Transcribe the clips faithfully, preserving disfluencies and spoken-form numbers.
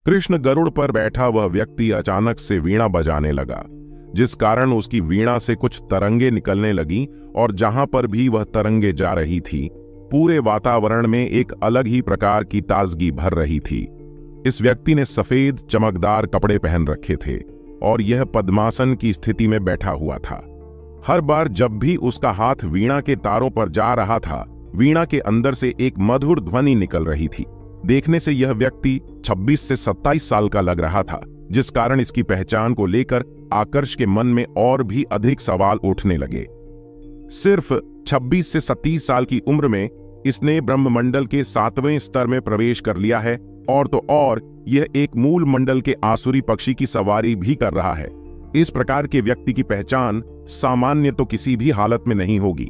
कृष्ण गरुड़ पर बैठा वह व्यक्ति अचानक से वीणा बजाने लगा, जिस कारण उसकी वीणा से कुछ तरंगे निकलने लगी और जहां पर भी वह तरंगे जा रही थी, पूरे वातावरण में एक अलग ही प्रकार की ताजगी भर रही थी। इस व्यक्ति ने सफेद चमकदार कपड़े पहन रखे थे और यह पद्मासन की स्थिति में बैठा हुआ था। हर बार जब भी उसका हाथ वीणा के तारों पर जा रहा था, वीणा के अंदर से एक मधुर ध्वनि निकल रही थी। देखने से यह व्यक्ति छब्बीस से सत्ताईस साल का लग रहा था, जिस कारण इसकी पहचान को लेकर आकर्ष के मन में और भी अधिक सवाल उठने लगे। सिर्फ छब्बीस से सत्ताईस साल की उम्र में इसने ब्रह्ममंडल के सातवें स्तर में प्रवेश कर लिया है, और तो और यह एक मूल मंडल के आसुरी पक्षी की सवारी भी कर रहा है। इस प्रकार के व्यक्ति की पहचान सामान्य तो किसी भी हालत में नहीं होगी।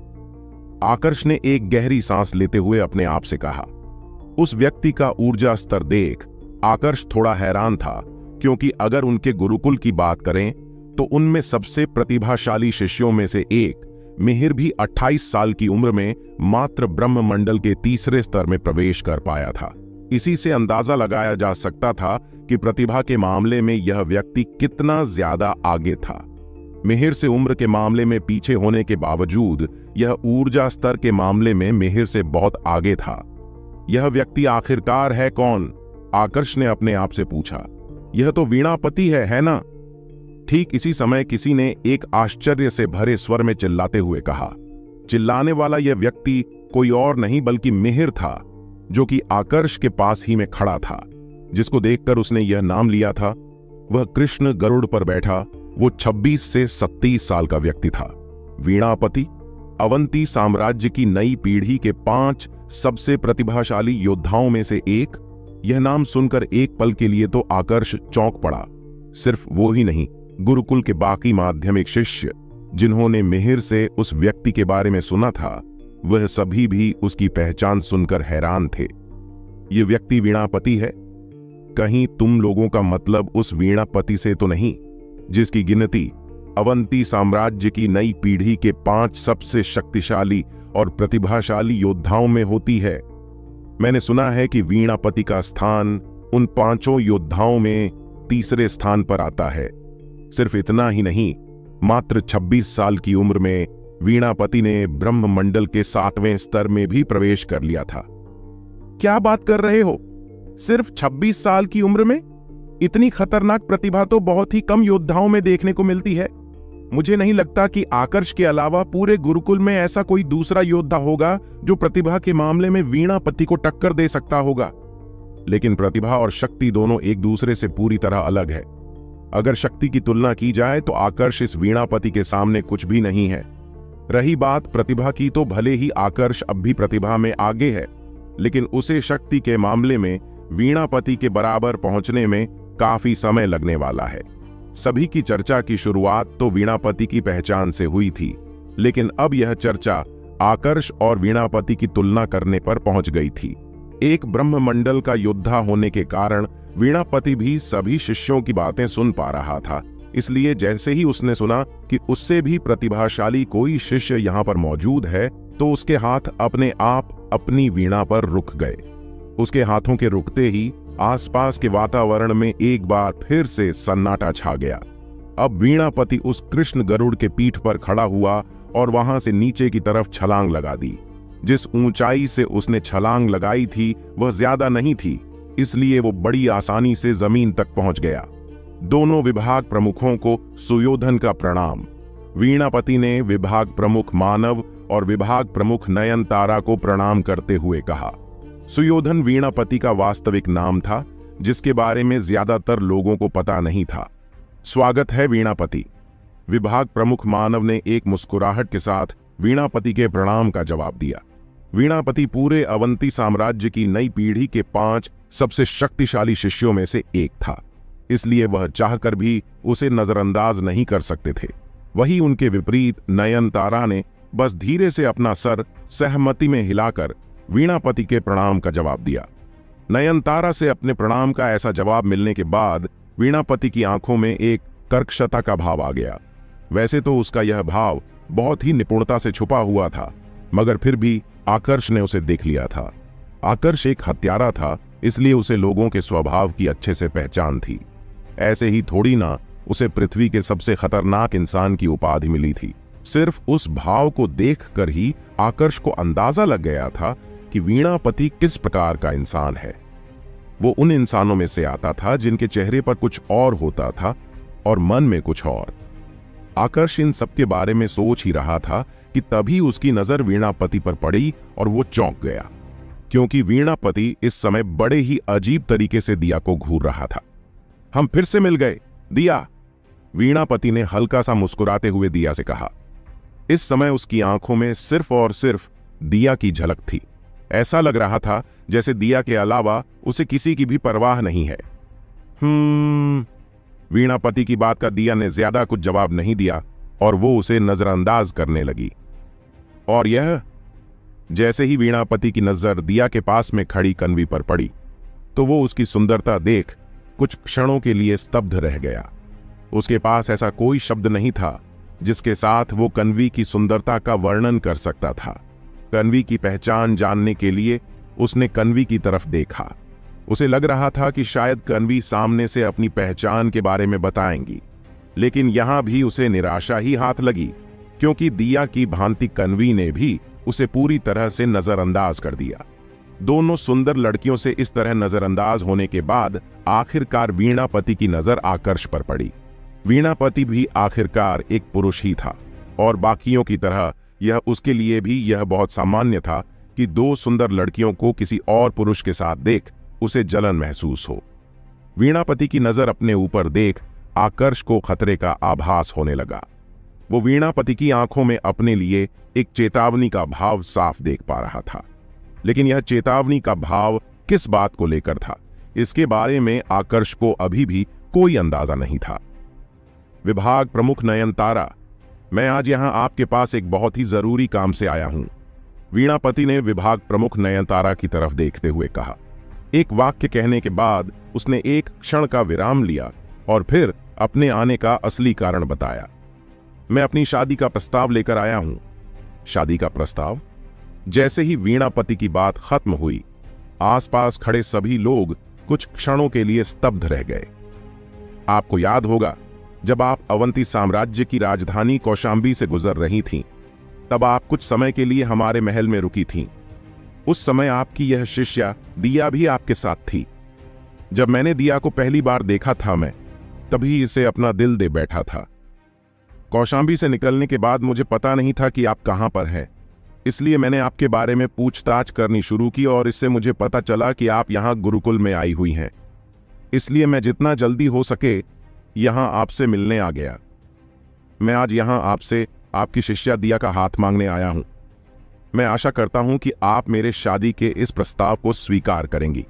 आकर्ष ने एक गहरी सांस लेते हुए अपने आप से कहा। उस व्यक्ति का ऊर्जा स्तर देख आकर्ष थोड़ा हैरान था, क्योंकि अगर उनके गुरुकुल की बात करें तो उनमें सबसे प्रतिभाशाली शिष्यों में से एक मिहिर भी अट्ठाईस साल की उम्र में मात्र ब्रह्ममंडल के तीसरे स्तर में प्रवेश कर पाया था। इसी से अंदाजा लगाया जा सकता था कि प्रतिभा के मामले में यह व्यक्ति कितना ज्यादा आगे था। मिहिर से उम्र के मामले में पीछे होने के बावजूद यह ऊर्जा स्तर के मामले में मिहिर से बहुत आगे था। यह व्यक्ति आखिरकार है कौन? आकर्ष ने अपने आप से पूछा। यह तो वीणापति है, है ना? ठीक इसी समय किसी ने एक आश्चर्य से भरे स्वर में चिल्लाते हुए कहा। चिल्लाने वाला यह व्यक्ति कोई और नहीं बल्कि मिहिर था, जो कि आकर्ष के पास ही में खड़ा था, जिसको देखकर उसने यह नाम लिया था। वह कृष्ण गरुड़ पर बैठा वो छब्बीस से सत्ताईस साल का व्यक्ति था। वीणापति अवंती साम्राज्य की नई पीढ़ी के पांच सबसे प्रतिभाशाली योद्धाओं में से एक। यह नाम सुनकर एक पल के लिए तो आकर्ष चौंक पड़ा। सिर्फ वो ही नहीं, गुरुकुल के बाकी माध्यमिक शिष्य जिन्होंने मिहिर से उस व्यक्ति के बारे में सुना था, वह सभी भी उसकी पहचान सुनकर हैरान थे। ये व्यक्ति वीणापति है? कहीं तुम लोगों का मतलब उस वीणापति से तो नहीं जिसकी गिनती अवंती साम्राज्य की नई पीढ़ी के पांच सबसे शक्तिशाली और प्रतिभाशाली योद्धाओं में होती है? मैंने सुना है कि वीणापति का स्थान उन पांचों योद्धाओं में तीसरे स्थान पर आता है। सिर्फ इतना ही नहीं, मात्र छब्बीस साल की उम्र में वीणापति ने ब्रह्ममंडल के सातवें स्तर में भी प्रवेश कर लिया था। क्या बात कर रहे हो? सिर्फ छब्बीस साल की उम्र में? इतनी खतरनाक प्रतिभा तो बहुत ही कम योद्धाओं में देखने को मिलती है। मुझे नहीं लगता कि आकर्ष के अलावा पूरे गुरुकुल में ऐसा कोई दूसरा योद्धा होगा जो प्रतिभा के मामले में वीणापति को टक्कर दे सकता होगा। लेकिन प्रतिभा और शक्ति दोनों एक दूसरे से पूरी तरह अलग है। अगर शक्ति की तुलना की जाए तो आकर्ष इस वीणापति के सामने कुछ भी नहीं है। रही बात प्रतिभा की, तो भले ही आकर्ष अब भी प्रतिभा में आगे है, लेकिन उसे शक्ति के मामले में वीणापति के बराबर पहुंचने में काफी समय लगने वाला है। सभी की चर्चा की शुरुआत तो वीणापति की पहचान से हुई थी, लेकिन अब यह चर्चा आकर्ष और वीणापति की तुलना करने पर पहुंच गई थी। एक ब्रह्ममंडल का योद्धा होने के कारण वीणापति भी सभी शिष्यों की बातें सुन पा रहा था। इसलिए जैसे ही उसने सुना कि उससे भी प्रतिभाशाली कोई शिष्य यहाँ पर मौजूद है, तो उसके हाथ अपने आप अपनी वीणा पर रुक गए। उसके हाथों के रुकते ही आसपास के वातावरण में एक बार फिर से सन्नाटा छा गया। अब वीणापति उस कृष्ण गरुड़ के पीठ पर खड़ा हुआ और वहां से नीचे की तरफ छलांग लगा दी। जिस ऊंचाई से उसने छलांग लगाई थी वह ज्यादा नहीं थी, इसलिए वो बड़ी आसानी से जमीन तक पहुंच गया। दोनों विभाग प्रमुखों को सुयोधन का प्रणाम। वीणापति ने विभाग प्रमुख मानव और विभाग प्रमुख नयनतारा को प्रणाम करते हुए कहा। सुयोधन वीणापति का वास्तविक नाम था, जिसके बारे में ज्यादातर लोगों को पता नहीं था। स्वागत है वीणापति। विभाग प्रमुख मानव ने एक मुस्कुराहट के साथ वीणापति के प्रणाम का जवाब दिया। वीणापति पूरे अवंती साम्राज्य की नई पीढ़ी के पांच सबसे शक्तिशाली शिष्यों में से एक था, इसलिए वह चाहकर भी उसे नजरअंदाज नहीं कर सकते थे। वही उनके विपरीत नयनतारा ने बस धीरे से अपना सर सहमति में हिलाकर वीणापति के प्रणाम का जवाब दिया। नयनतारा से अपने प्रणाम का ऐसा जवाब मिलने के बाद वीणापति की आंखों में एक कर्कशता का भाव आ गया। वैसे तो उसका यह भाव बहुत ही निपुणता से छुपा हुआ था, मगर फिर भी आकर्ष ने उसे देख लिया था। आकर्ष एक हत्यारा था इसलिए उसे लोगों के स्वभाव की अच्छे से पहचान थी। ऐसे ही थोड़ी ना उसे पृथ्वी के सबसे खतरनाक इंसान की उपाधि मिली थी। सिर्फ उस भाव को देखकर ही आकर्ष को अंदाजा लग गया था कि वीणापति किस प्रकार का इंसान है। वो उन इंसानों में से आता था जिनके चेहरे पर कुछ और होता था और मन में कुछ और। आकर्ष इन सब के बारे में सोच ही रहा था कि तभी उसकी नजर वीणापति पर पड़ी और वो चौंक गया, क्योंकि वीणापति इस समय बड़े ही अजीब तरीके से दिया को घूर रहा था। हम फिर से मिल गए, दिया, वीणापति ने हल्का सा मुस्कुराते हुए दिया से कहा। इस समय उसकी आंखों में सिर्फ और सिर्फ दिया की झलक थी। ऐसा लग रहा था जैसे दिया के अलावा उसे किसी की भी परवाह नहीं है। हम्म वीणापति की बात का दिया ने ज्यादा कुछ जवाब नहीं दिया और वो उसे नजरअंदाज करने लगी। और यह, जैसे ही वीणापति की नजर दिया के पास में खड़ी कन्वी पर पड़ी तो वो उसकी सुंदरता देख कुछ क्षणों के लिए स्तब्ध रह गया। उसके पास ऐसा कोई शब्द नहीं था जिसके साथ वो कन्वी की सुंदरता का वर्णन कर सकता था। कन्वी की पहचान जानने के लिए उसने कन्वी की तरफ देखा। उसे लग रहा था कि शायद कन्वी सामने से अपनी पहचान के बारे में बताएंगी, लेकिन यहां भी उसे निराशा ही हाथ लगी, क्योंकि दिया की भांति कन्वी ने भी उसे पूरी तरह से नजरअंदाज कर दिया। दोनों सुंदर लड़कियों से इस तरह नजरअंदाज होने के बाद आखिरकार वीणापति की नजर आकर्ष पर पड़ी। वीणापति भी आखिरकार एक पुरुष ही था और बाकियों की तरह यह उसके लिए भी यह बहुत सामान्य था कि दो सुंदर लड़कियों को किसी और पुरुष के साथ देख उसे जलन महसूस हो। वीणापति की नजर अपने ऊपर देख आकर्ष को खतरे का आभास होने लगा। वो वीणापति की आंखों में अपने लिए एक चेतावनी का भाव साफ देख पा रहा था, लेकिन यह चेतावनी का भाव किस बात को लेकर था, इसके बारे में आकर्ष को अभी भी कोई अंदाजा नहीं था। विभाग प्रमुख नयनतारा, मैं आज यहां आपके पास एक बहुत ही जरूरी काम से आया हूं, वीणापति ने विभाग प्रमुख नयनतारा की तरफ देखते हुए कहा। एक वाक्य कहने के बाद उसने एक क्षण का विराम लिया और फिर अपने आने का असली कारण बताया। मैं अपनी शादी का प्रस्ताव लेकर आया हूं। शादी का प्रस्ताव? जैसे ही वीणापति की बात खत्म हुई, आसपास खड़े सभी लोग कुछ क्षणों के लिए स्तब्ध रह गए। आपको याद होगा, जब आप अवंती साम्राज्य की राजधानी कौशांबी से गुजर रही थीं, तब आप कुछ समय के लिए हमारे महल में रुकी थीं। उस समय आपकी यह शिष्या दिया भी आपके साथ थी। जब मैंने दिया को पहली बार देखा था, मैं तभी इसे अपना दिल दे बैठा था। कौशांबी से निकलने के बाद मुझे पता नहीं था कि आप कहां पर हैं, इसलिए मैंने आपके बारे में पूछताछ करनी शुरू की और इससे मुझे पता चला कि आप यहां गुरुकुल में आई हुई हैं। इसलिए मैं जितना जल्दी हो सके यहां आपसे मिलने आ गया। मैं आज यहां आपसे आपकी शिष्या दिया का हाथ मांगने आया हूं। मैं आशा करता हूं कि आप मेरे शादी के इस प्रस्ताव को स्वीकार करेंगी,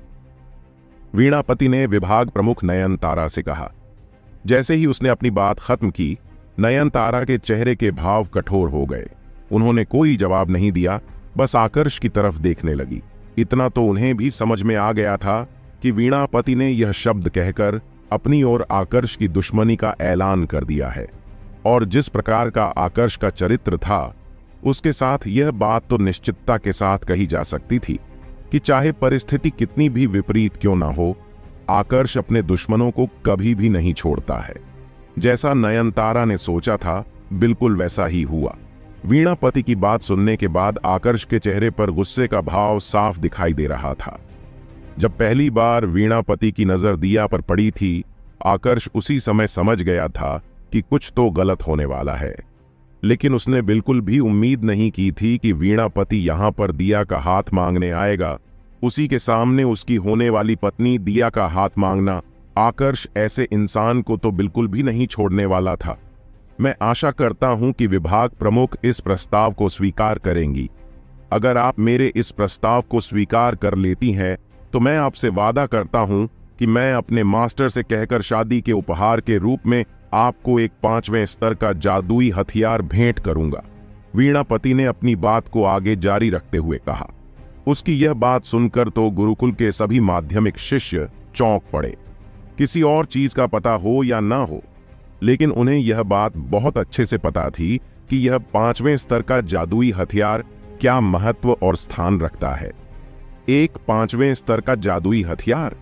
वीणापति ने विभाग प्रमुख नयनतारा से कहा। जैसे ही उसने अपनी बात खत्म की, नयनतारा के चेहरे के भाव कठोर हो गए। उन्होंने कोई जवाब नहीं दिया, बस आकर्ष की तरफ देखने लगी। इतना तो उन्हें भी समझ में आ गया था कि वीणापति ने यह शब्द कहकर अपनी ओर आकर्ष की दुश्मनी का ऐलान कर दिया है, और जिस प्रकार का आकर्ष का चरित्र था, उसके साथ यह बात तो निश्चितता के साथ कही जा सकती थी कि चाहे परिस्थिति कितनी भी विपरीत क्यों ना हो, आकर्ष अपने दुश्मनों को कभी भी नहीं छोड़ता है। जैसा नयनतारा ने सोचा था, बिल्कुल वैसा ही हुआ। वीणापति की बात सुनने के बाद आकर्ष के चेहरे पर गुस्से का भाव साफ दिखाई दे रहा था। जब पहली बार वीणापति की नजर दिया पर पड़ी थी, आकर्ष उसी समय समझ गया था कि कुछ तो गलत होने वाला है, लेकिन उसने बिल्कुल भी उम्मीद नहीं की थी कि वीणापति यहां पर दिया का हाथ मांगने आएगा। उसी के सामने उसकी होने वाली पत्नी दिया का हाथ मांगना, आकर्ष ऐसे इंसान को तो बिल्कुल भी नहीं छोड़ने वाला था। मैं आशा करता हूं कि विभाग प्रमुख इस प्रस्ताव को स्वीकार करेंगी। अगर आप मेरे इस प्रस्ताव को स्वीकार कर लेती हैं, तो मैं आपसे वादा करता हूं कि मैं अपने मास्टर से कहकर शादी के उपहार के रूप में आपको एक पांचवें स्तर का जादुई हथियार भेंट करूंगा, वीणापति ने अपनी बात को आगे जारी रखते हुए कहा। उसकी यह बात सुनकर तो गुरुकुल के सभी माध्यमिक शिष्य चौंक पड़े। किसी और चीज का पता हो या ना हो, लेकिन उन्हें यह बात बहुत अच्छे से पता थी कि यह पांचवें स्तर का जादुई हथियार क्या महत्व और स्थान रखता है। एक पांचवें स्तर का जादुई हथियार।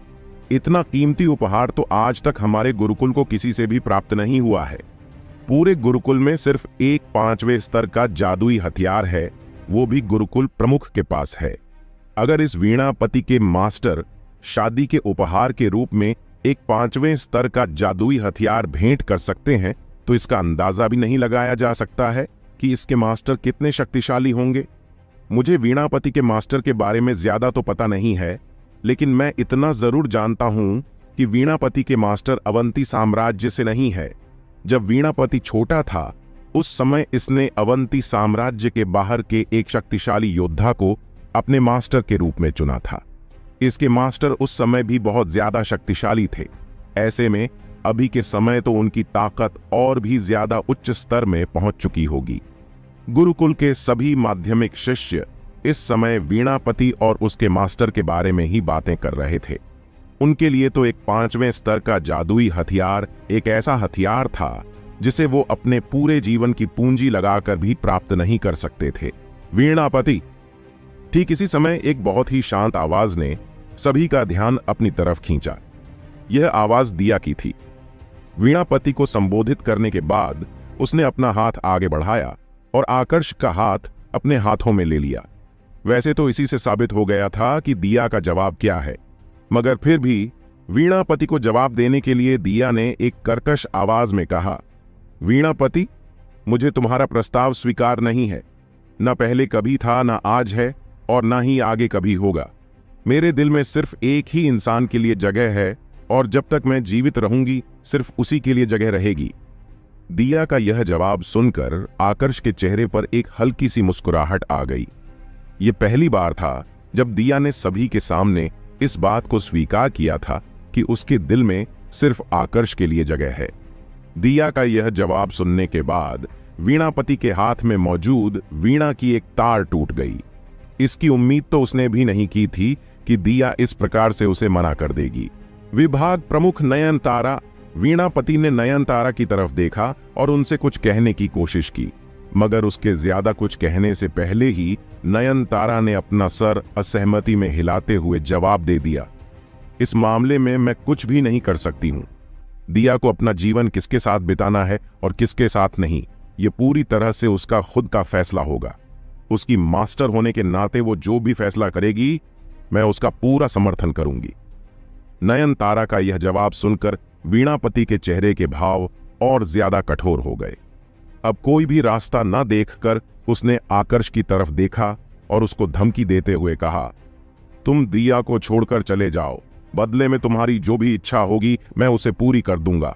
इतना कीमती उपहार तो आज तक हमारे गुरुकुल को किसी से भी प्राप्त नहीं हुआ है। पूरे गुरुकुल में सिर्फ एक पांचवें स्तर का जादुई हथियार है, वो भी गुरुकुल प्रमुख के पास है। अगर इस वीणापति के मास्टर शादी के उपहार के रूप में एक पांचवें स्तर का जादुई हथियार भेंट कर सकते हैं, तो इसका अंदाजा भी नहीं लगाया जा सकता है कि इसके मास्टर कितने शक्तिशाली होंगे। मुझे वीणापति के मास्टर के बारे में ज्यादा तो पता नहीं है, लेकिन मैं इतना जरूर जानता हूं कि वीणापति के मास्टर अवंती साम्राज्य से नहीं है। जब वीणापति छोटा था, उस समय इसने अवंती साम्राज्य के बाहर के एक शक्तिशाली योद्धा को अपने मास्टर के रूप में चुना था। इसके मास्टर उस समय भी बहुत ज्यादा शक्तिशाली थे। ऐसे में अभी के समय तो उनकी ताकत और भी ज्यादा उच्च स्तर में पहुंच चुकी होगी। गुरुकुल के सभी माध्यमिक शिष्य इस समय वीणापति और उसके मास्टर के बारे में ही बातें कर रहे थे। उनके लिए तो एक पांचवें स्तर का जादुई हथियार एक ऐसा हथियार था जिसे वो अपने पूरे जीवन की पूंजी लगाकर भी प्राप्त नहीं कर सकते थे। वीणापति। ठीक इसी समय एक बहुत ही शांत आवाज ने सभी का ध्यान अपनी तरफ खींचा। यह आवाज दिया की थी। वीणापति को संबोधित करने के बाद उसने अपना हाथ आगे बढ़ाया और आकर्ष का हाथ अपने हाथों में ले लिया। वैसे तो इसी से साबित हो गया था कि दिया का जवाब क्या है, मगर फिर भी वीणापति को जवाब देने के लिए दिया ने एक कर्कश आवाज में कहा, वीणापति, मुझे तुम्हारा प्रस्ताव स्वीकार नहीं है। न पहले कभी था, न आज है, और न ही आगे कभी होगा। मेरे दिल में सिर्फ एक ही इंसान के लिए जगह है, और जब तक मैं जीवित रहूंगी सिर्फ उसी के लिए जगह रहेगी। दिया का यह जवाब सुनकर आकर्ष के चेहरे पर एक हल्की सी मुस्कुराहट आ गई। यह पहली बार था जब दिया ने सभी के सामने इस बात को स्वीकार किया था कि उसके दिल में सिर्फ आकर्ष के लिए जगह है। दिया का यह जवाब सुनने के बाद वीणापति के हाथ में मौजूद वीणा की एक तार टूट गई। इसकी उम्मीद तो उसने भी नहीं की थी कि दिया इस प्रकार से उसे मना कर देगी। विभाग प्रमुख नयनतारा। वीणापति ने नयनतारा की तरफ देखा और उनसे कुछ कहने की कोशिश की, मगर उसके ज्यादा कुछ कहने से पहले ही नयनतारा ने अपना सर असहमति में हिलाते हुए जवाब दे दिया, इस मामले में मैं कुछ भी नहीं कर सकती हूं। दिया को अपना जीवन किसके साथ बिताना है और किसके साथ नहीं, ये पूरी तरह से उसका खुद का फैसला होगा। उसकी मास्टर होने के नाते वो जो भी फैसला करेगी, मैं उसका पूरा समर्थन करूंगी। नयनतारा का यह जवाब सुनकर वीणापति के चेहरे के भाव और ज्यादा कठोर हो गए। अब कोई भी रास्ता न देखकर उसने आकर्ष की तरफ देखा और उसको धमकी देते हुए कहा, तुम दिया को छोड़कर चले जाओ, बदले में तुम्हारी जो भी इच्छा होगी मैं उसे पूरी कर दूंगा।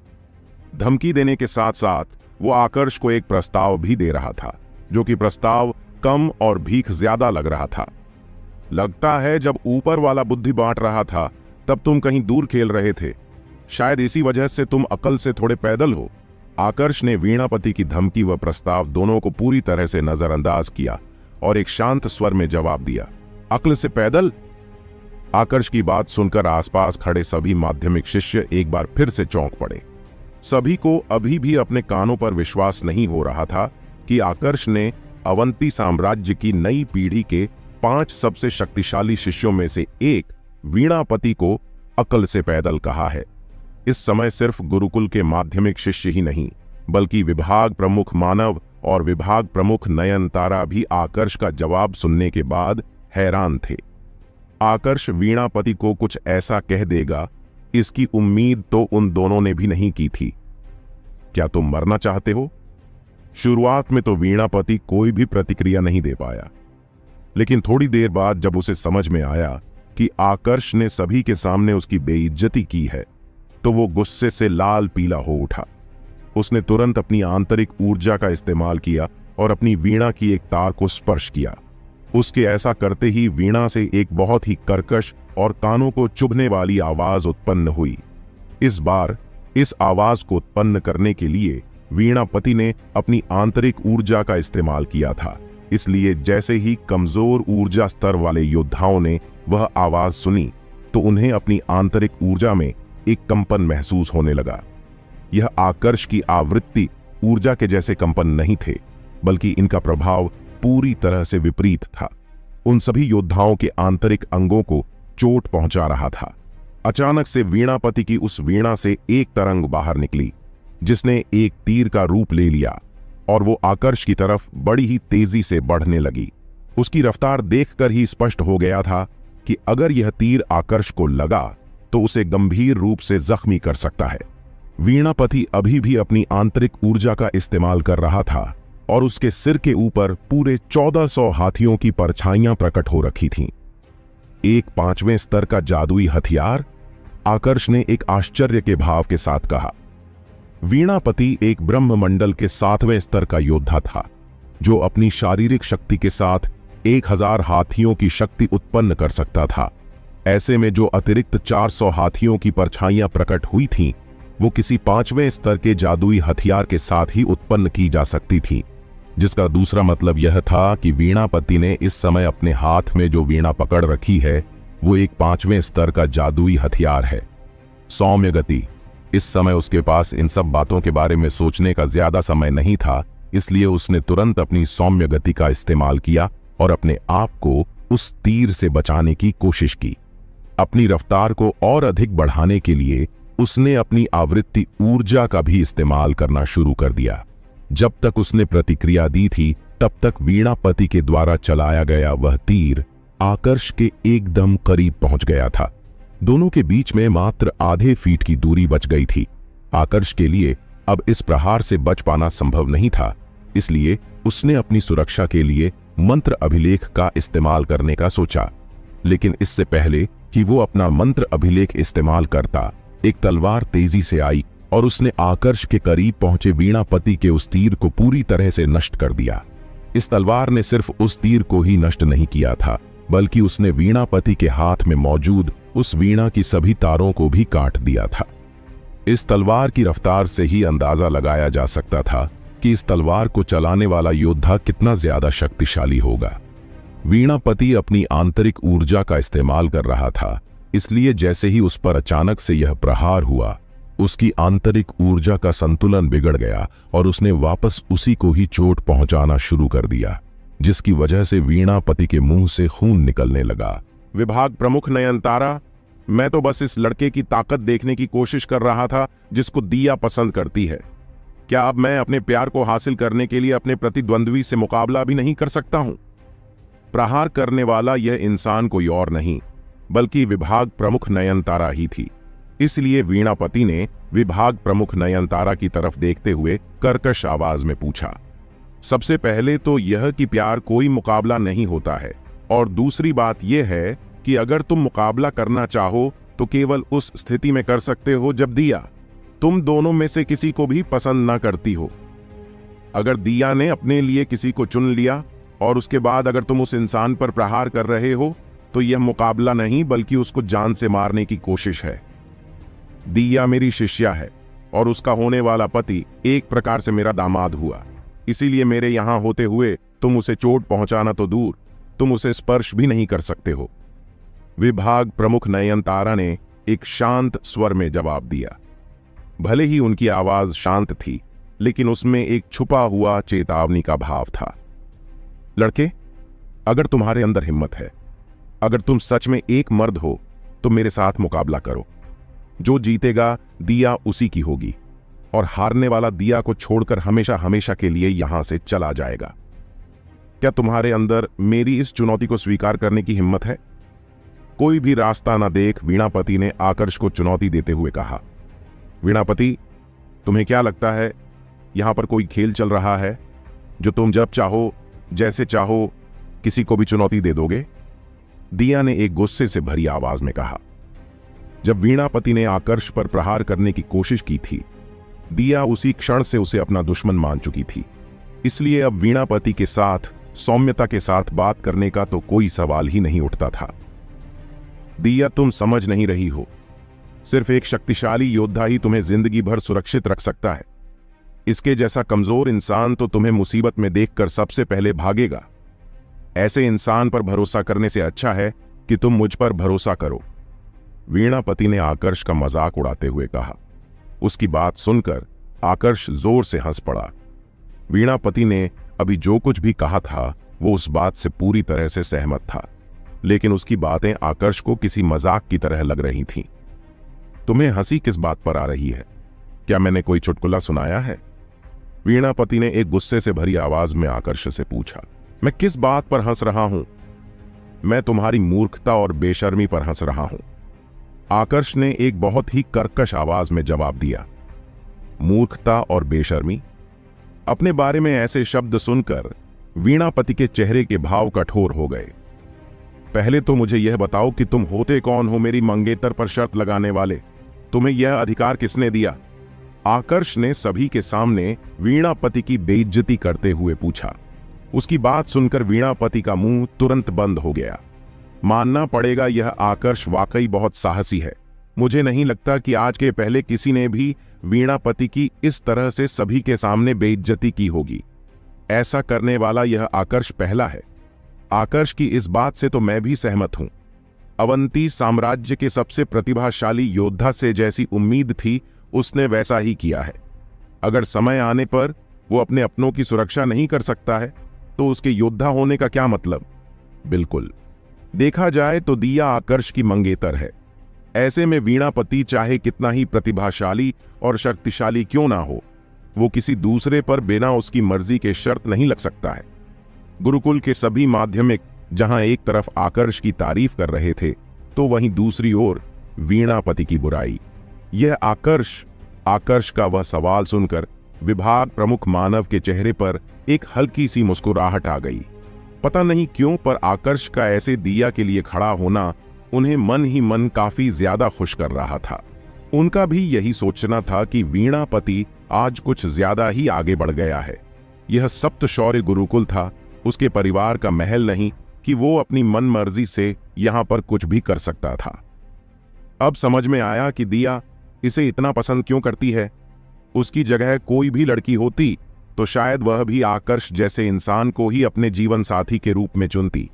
धमकी देने के साथ साथ वो आकर्ष को एक प्रस्ताव भी दे रहा था, जो कि प्रस्ताव कम और भीख ज्यादा लग रहा था। लगता है जब ऊपर वाला बुद्धि बांट रहा था तब तुम कहीं दूर खेल रहे थे, शायद इसी वजह से तुम अकल से थोड़े पैदल हो। आकर्ष ने वीणापति की धमकी व प्रस्ताव दोनों को पूरी तरह से नजरअंदाज किया और एक शांत स्वर में जवाब दिया, अक्ल से पैदल? आकर्ष की बात सुनकर आसपास खड़े सभी माध्यमिक शिष्य एक बार फिर से चौंक पड़े। सभी को अभी भी अपने कानों पर विश्वास नहीं हो रहा था कि आकर्ष ने अवंती साम्राज्य की नई पीढ़ी के पांच सबसे शक्तिशाली शिष्यों में से एक वीणापति को अकल से पैदल कहा है। इस समय सिर्फ गुरुकुल के माध्यमिक शिष्य ही नहीं, बल्कि विभाग प्रमुख मानव और विभाग प्रमुख नयनतारा भी आकर्ष का जवाब सुनने के बाद हैरान थे। आकर्ष वीणापति को कुछ ऐसा कह देगा, इसकी उम्मीद तो उन दोनों ने भी नहीं की थी। क्या तुम मरना चाहते हो? शुरुआत में तो वीणापति कोई भी प्रतिक्रिया नहीं दे पाया, लेकिन थोड़ी देर बाद जब उसे समझ में आया कि आकर्ष ने सभी के सामने उसकी बेइज्जती की है, तो वो गुस्से से लाल पीला हो उठा। उसने तुरंत अपनी आंतरिक ऊर्जा का इस्तेमाल किया और अपनी वीणा की एक तार को स्पर्श किया। उसके ऐसा करते ही वीणा से एक बहुत ही कर्कश और कानों को चुभने वाली आवाज उत्पन्न हुई। इस बार इस आवाज को उत्पन्न करने के लिए वीणापति ने अपनी आंतरिक ऊर्जा का इस्तेमाल किया था, इसलिए जैसे ही कमजोर ऊर्जा स्तर वाले योद्धाओं ने वह आवाज सुनी तो उन्हें अपनी आंतरिक ऊर्जा में एक कंपन महसूस होने लगा। यह आकर्ष की आवृत्ति ऊर्जा के जैसे कंपन नहीं थे, बल्कि इनका प्रभाव पूरी तरह से विपरीत था। उन सभी योद्धाओं के आंतरिक अंगों को चोट पहुंचा रहा था। अचानक से वीणापति की उस वीणा से एक तरंग बाहर निकली, जिसने एक तीर का रूप ले लिया और वो आकर्ष की तरफ बड़ी ही तेजी से बढ़ने लगी। उसकी रफ्तार देखकर ही स्पष्ट हो गया था कि अगर यह तीर आकर्ष को लगा तो उसे गंभीर रूप से जख्मी कर सकता है। वीणापति अभी भी अपनी आंतरिक ऊर्जा का इस्तेमाल कर रहा था और उसके सिर के ऊपर पूरे चौदह सौ हाथियों की परछाइयां प्रकट हो रखी थीं। एक पांचवें स्तर का जादुई हथियार? आकर्ष ने एक आश्चर्य के भाव के साथ कहा। वीणापति एक ब्रह्ममंडल के सातवें स्तर का योद्धा था, जो अपनी शारीरिक शक्ति के साथ एक हजार हाथियों की शक्ति उत्पन्न कर सकता था। ऐसे में जो अतिरिक्त चार सौ हाथियों की परछाइयां प्रकट हुई थीं, वो किसी पांचवें स्तर के जादुई हथियार के साथ ही उत्पन्न की जा सकती थीं, जिसका दूसरा मतलब यह था कि वीणापति ने इस समय अपने हाथ में जो वीणा पकड़ रखी है वो एक पांचवें स्तर का जादुई हथियार है। सौम्य गति। इस समय उसके पास इन सब बातों के बारे में सोचने का ज्यादा समय नहीं था, इसलिए उसने तुरंत अपनी सौम्य गति का इस्तेमाल किया और अपने आप को उस तीर से बचाने की कोशिश की। अपनी रफ्तार को और अधिक बढ़ाने के लिए उसने अपनी आवृत्ति ऊर्जा का भी इस्तेमाल करना शुरू कर दिया। जब तक उसने प्रतिक्रिया दी थी, तब तक वीणापति के द्वारा चलाया गया वह तीर आकर्ष के एकदम करीब पहुंच गया था। दोनों के बीच में मात्र आधे फीट की दूरी बच गई थी। आकर्ष के लिए अब इस प्रहार से बच पाना संभव नहीं था, इसलिए उसने अपनी सुरक्षा के लिए मंत्र अभिलेख का इस्तेमाल करने का सोचा। लेकिन इससे पहले कि वो अपना मंत्र अभिलेख इस्तेमाल करता, एक तलवार तेजी से आई और उसने आकर्ष के करीब पहुंचे वीणापति के उस तीर को पूरी तरह से नष्ट कर दिया। इस तलवार ने सिर्फ उस तीर को ही नष्ट नहीं किया था, बल्कि उसने वीणापति के हाथ में मौजूद उस वीणा की सभी तारों को भी काट दिया था। इस तलवार की रफ्तार से ही अंदाजा लगाया जा सकता था कि इस तलवार को चलाने वाला योद्धा कितना ज्यादा शक्तिशाली होगा। वीणापति अपनी आंतरिक ऊर्जा का इस्तेमाल कर रहा था, इसलिए जैसे ही उस पर अचानक से यह प्रहार हुआ, उसकी आंतरिक ऊर्जा का संतुलन बिगड़ गया और उसने वापस उसी को ही चोट पहुंचाना शुरू कर दिया, जिसकी वजह से वीणापति के मुंह से खून निकलने लगा। विभाग प्रमुख नयनतारा, मैं तो बस इस लड़के की ताकत देखने की कोशिश कर रहा था जिसको दिया पसंद करती है। क्या अब मैं अपने प्यार को हासिल करने के लिए अपने प्रतिद्वंद्वी से मुकाबला भी नहीं कर सकता हूं? प्रहार करने वाला यह इंसान कोई और नहीं बल्कि विभाग प्रमुख नयनतारा ही थी। इसलिए वीणापति ने विभाग प्रमुख नयनतारा की तरफ देखते हुए कर्कश आवाज में पूछा, सबसे पहले तो यह कि प्यार कोई मुकाबला नहीं होता है, और दूसरी बात यह है कि अगर तुम मुकाबला करना चाहो तो केवल उस स्थिति में कर सकते हो जब दिया तुम दोनों में से किसी को भी पसंद ना करती हो। अगर दिया ने अपने लिए किसी को चुन लिया और उसके बाद अगर तुम उस इंसान पर प्रहार कर रहे हो तो यह मुकाबला नहीं बल्कि उसको जान से मारने की कोशिश है। दिया मेरी शिष्या है और उसका होने वाला पति एक प्रकार से मेरा दामाद हुआ, इसीलिए मेरे यहां होते हुए तुम उसे चोट पहुंचाना तो दूर, तुम उसे स्पर्श भी नहीं कर सकते हो। विभाग प्रमुख नयनतारा ने एक शांत स्वर में जवाब दिया। भले ही उनकी आवाज शांत थी, लेकिन उसमें एक छुपा हुआ चेतावनी का भाव था। लड़के, अगर तुम्हारे अंदर हिम्मत है, अगर तुम सच में एक मर्द हो, तो मेरे साथ मुकाबला करो। जो जीतेगा दिया उसी की होगी और हारने वाला दिया को छोड़कर हमेशा हमेशा के लिए यहां से चला जाएगा। क्या तुम्हारे अंदर मेरी इस चुनौती को स्वीकार करने की हिम्मत है? कोई भी रास्ता न देख वीणापति ने आकर्ष को चुनौती देते हुए कहा। वीणापति, तुम्हें क्या लगता है यहां पर कोई खेल चल रहा है जो तुम जब चाहो जैसे चाहो किसी को भी चुनौती दे दोगे? दिया ने एक गुस्से से भरी आवाज में कहा। जब वीणापति ने आकर्ष पर प्रहार करने की कोशिश की थी, दिया उसी क्षण से उसे अपना दुश्मन मान चुकी थी, इसलिए अब वीणापति के साथ सौम्यता के साथ बात करने का तो कोई सवाल ही नहीं उठता था। दिया, तुम समझ नहीं रही हो, सिर्फ एक शक्तिशाली योद्धा ही तुम्हें जिंदगी भर सुरक्षित रख सकता है। इसके जैसा कमजोर इंसान तो तुम्हें मुसीबत में देखकर सबसे पहले भागेगा। ऐसे इंसान पर भरोसा करने से अच्छा है कि तुम मुझ पर भरोसा करो। वीणापति ने आकर्ष का मजाक उड़ाते हुए कहा। उसकी बात सुनकर आकर्ष जोर से हंस पड़ा। वीणापति ने अभी जो कुछ भी कहा था वो उस बात से पूरी तरह से सहमत था, लेकिन उसकी बातें आकर्ष को किसी मजाक की तरह लग रही थीं। तुम्हें हंसी किस बात पर आ रही है? क्या मैंने कोई चुटकुला सुनाया है? वीणापति ने एक गुस्से से भरी आवाज में आकर्ष से पूछा। मैं किस बात पर हंस रहा हूं? मैं तुम्हारी मूर्खता और बेशर्मी पर हंस रहा हूं। आकर्ष ने एक बहुत ही कर्कश आवाज में जवाब दिया। मूर्खता और बेशर्मी? अपने बारे में ऐसे शब्द सुनकर वीणापति के चेहरे के भाव कठोर हो गए। पहले तो मुझे यह बताओ कि तुम होते कौन हो मेरी मंगेतर पर शर्त लगाने वाले? तुम्हें यह अधिकार किसने दिया? आकर्ष ने सभी के सामने वीणापति की बेइज्जती करते हुए पूछा। उसकी बात सुनकर वीणापति का मुंह तुरंत बंद हो गया। मानना पड़ेगा, यह आकर्ष वाकई बहुत साहसी है। मुझे नहीं लगता कि आज के पहले किसी ने भी वीणापति की इस तरह से सभी के सामने बेइज्जती की होगी। ऐसा करने वाला यह आकर्ष पहला है। आकर्ष की इस बात से तो मैं भी सहमत हूं। अवंती साम्राज्य के सबसे प्रतिभाशाली योद्धा से जैसी उम्मीद थी, उसने वैसा ही किया है। अगर समय आने पर वो अपने अपनों की सुरक्षा नहीं कर सकता है, तो उसके योद्धा होने का क्या मतलब? बिल्कुल, देखा जाए तो दिया आकर्ष की मंगेतर है। ऐसे में वीणापति चाहे कितना ही प्रतिभाशाली और शक्तिशाली क्यों ना हो, वो किसी दूसरे पर बिना उसकी मर्जी के शर्त नहीं लग सकता है। गुरुकुल के सभी माध्यमिक जहां एक तरफ आकर्ष की तारीफ कर रहे थे, तो वहीं दूसरी ओर वीणापति की बुराई। यह आकर्ष आकर्ष का वह सवाल सुनकर विभाग प्रमुख मानव के चेहरे पर एक हल्की सी मुस्कुराहट आ गई। पता नहीं क्यों, पर आकर्ष का ऐसे दिया के लिए खड़ा होना उन्हें मन ही मन काफी ज्यादा खुश कर रहा था। उनका भी यही सोचना था कि वीणापति आज कुछ ज्यादा ही आगे बढ़ गया है। यह सप्त शौर्य गुरुकुल था, उसके परिवार का महल नहीं कि वो अपनी मन मर्जी से यहां पर कुछ भी कर सकता था। अब समझ में आया कि दिया इसे इतना पसंद क्यों करती है। उसकी जगह कोई भी लड़की होती तो शायद वह भी आकर्ष जैसे इंसान को ही अपने जीवन साथी के रूप में चुनती।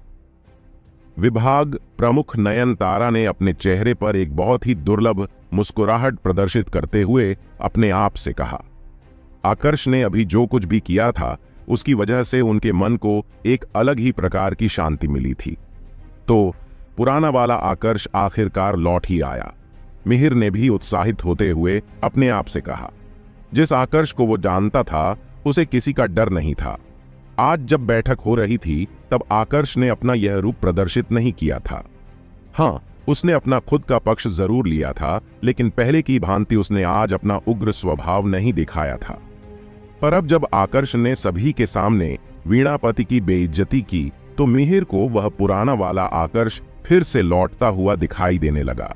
विभाग प्रमुख नयनतारा ने अपने चेहरे पर एक बहुत ही दुर्लभ मुस्कुराहट प्रदर्शित करते हुए अपने आप से कहा। आकर्ष ने अभी जो कुछ भी किया था, उसकी वजह से उनके मन को एक अलग ही प्रकार की शांति मिली थी। तो पुराना वाला आकर्ष आखिरकार लौट ही आया। मिहिर ने भी उत्साहित होते हुए अपने आप से कहा। जिस आकर्ष को वो जानता था, उसे किसी का डर नहीं था। आज जब बैठक हो रही थी, तब आकर्ष ने अपना यह रूप प्रदर्शित नहीं किया था। हाँ, उसने अपना खुद का पक्ष जरूर लिया था, लेकिन पहले की भांति उसने आज अपना उग्र स्वभाव नहीं दिखाया था। पर अब जब आकर्ष ने सभी के सामने वीणापति की बेइज्जती की, तो मिहिर को वह पुराना वाला आकर्ष फिर से लौटता हुआ दिखाई देने लगा।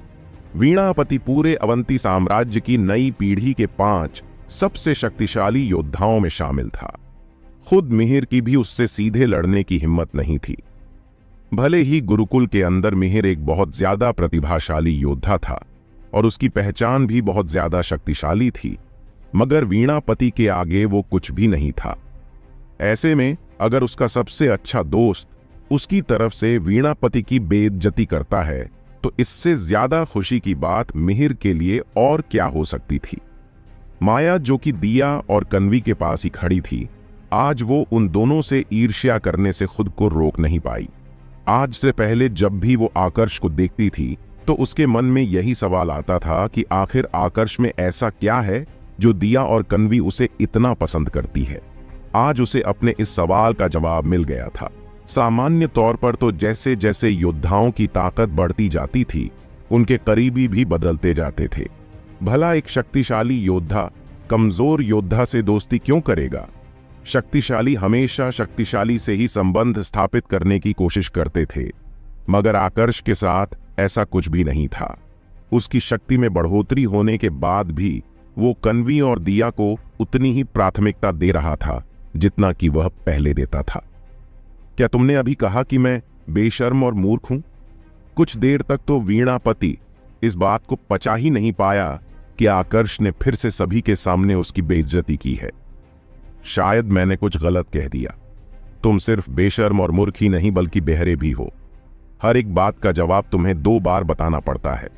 वीणापति पूरे अवंती साम्राज्य की नई पीढ़ी के पांच सबसे शक्तिशाली योद्धाओं में शामिल था। खुद मिहिर की भी उससे सीधे लड़ने की हिम्मत नहीं थी। भले ही गुरुकुल के अंदर मिहिर एक बहुत ज्यादा प्रतिभाशाली योद्धा था और उसकी पहचान भी बहुत ज्यादा शक्तिशाली थी, मगर वीणापति के आगे वो कुछ भी नहीं था। ऐसे में अगर उसका सबसे अच्छा दोस्त उसकी तरफ से वीणापति की बेइज्जती करता है, तो इससे ज्यादा खुशी की बात मिहिर के लिए और क्या हो सकती थी। माया, जो कि दिया और कन्वी के पास ही खड़ी थी, आज वो उन दोनों से ईर्ष्या करने से खुद को रोक नहीं पाई। आज से पहले जब भी वो आकर्ष को देखती थी, तो उसके मन में यही सवाल आता था कि आखिर आकर्ष में ऐसा क्या है जो दिया और कन्वी उसे इतना पसंद करती है। आज उसे अपने इस सवाल का जवाब मिल गया था। सामान्य तौर पर तो जैसे जैसे योद्धाओं की ताकत बढ़ती जाती थी, उनके करीबी भी बदलते जाते थे। भला एक शक्तिशाली योद्धा कमजोर योद्धा से दोस्ती क्यों करेगा? शक्तिशाली हमेशा शक्तिशाली से ही संबंध स्थापित करने की कोशिश करते थे, मगर आकर्ष के साथ ऐसा कुछ भी नहीं था। उसकी शक्ति में बढ़ोतरी होने के बाद भी वो कन्वी और दिया को उतनी ही प्राथमिकता दे रहा था जितना कि वह पहले देता था। क्या तुमने अभी कहा कि मैं बेशर्म और मूर्ख हूं? कुछ देर तक तो वीणापति इस बात को पचा ही नहीं पाया कि आकर्ष ने फिर से सभी के सामने उसकी बेइज्जती की है। शायद मैंने कुछ गलत कह दिया। तुम सिर्फ बेशर्म और मूर्ख ही नहीं बल्कि बहरे भी हो। हर एक बात का जवाब तुम्हें दो बार बताना पड़ता है।